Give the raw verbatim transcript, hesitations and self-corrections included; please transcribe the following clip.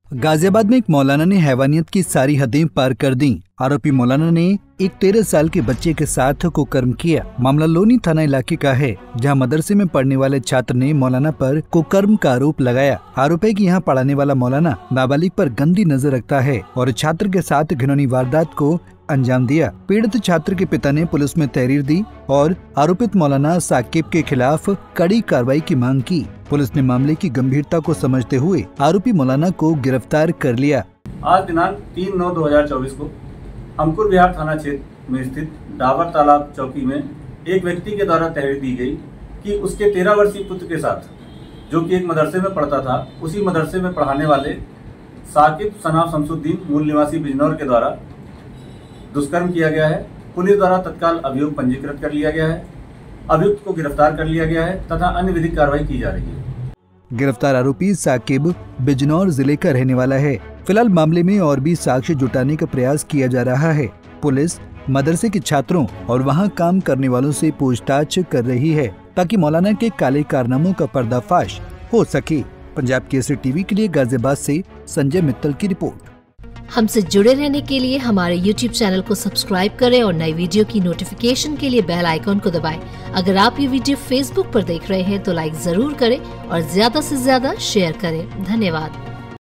गाजियाबाद में एक मौलाना ने हैवानियत की सारी हदें पार कर दी। आरोपी मौलाना ने एक तेरह साल के बच्चे के साथ कुकर्म किया। मामला लोनी थाना इलाके का है, जहां मदरसे में पढ़ने वाले छात्र ने मौलाना पर कुकर्म का आरोप लगाया। आरोप है कि यहाँ पढ़ाने वाला मौलाना नाबालिग पर गंदी नजर रखता है और छात्र के साथ घिनौनी वारदात को अंजाम दिया। पीड़ित छात्र के पिता ने पुलिस में तहरीर दी और आरोपित मौलाना साकिब के खिलाफ कड़ी कार्रवाई की मांग की। पुलिस ने मामले की गंभीरता को समझते हुए आरोपी मौलाना को गिरफ्तार कर लिया। आज दिनांक तीन नौ दो हजार चौबीस को हमकुर विहार थाना क्षेत्र में स्थित डाबर तालाब चौकी में एक व्यक्ति के द्वारा तहरीर दी गई कि उसके तेरह वर्षीय पुत्र के साथ, जो कि एक मदरसे में पढ़ता था, उसी मदरसे में पढ़ाने वाले साकिब सनाफ शमसुद्दीन मूल निवासी बिजनौर के द्वारा दुष्कर्म किया गया है। पुलिस द्वारा तत्काल अभियोग पंजीकृत कर लिया गया है। अभियुक्त को गिरफ्तार कर लिया गया है तथा अन्य विधिक कार्रवाई की जा रही है। गिरफ्तार आरोपी साकिब बिजनौर जिले का रहने वाला है। फिलहाल मामले में और भी साक्ष्य जुटाने का प्रयास किया जा रहा है। पुलिस मदरसे के छात्रों और वहां काम करने वालों से पूछताछ कर रही है ताकि मौलाना के काले कारनामों का पर्दाफाश हो सके। पंजाब केसरी टीवी के लिए गाजियाबाद से संजय मित्तल की रिपोर्ट। हमसे जुड़े रहने के लिए हमारे यूट्यूब चैनल को सब्सक्राइब करें और नई वीडियो की नोटिफिकेशन के लिए बेल आइकॉन को दबाएं। अगर आप ये वीडियो फेसबुक पर देख रहे हैं तो लाइक जरूर करें और ज्यादा से ज्यादा शेयर करें। धन्यवाद।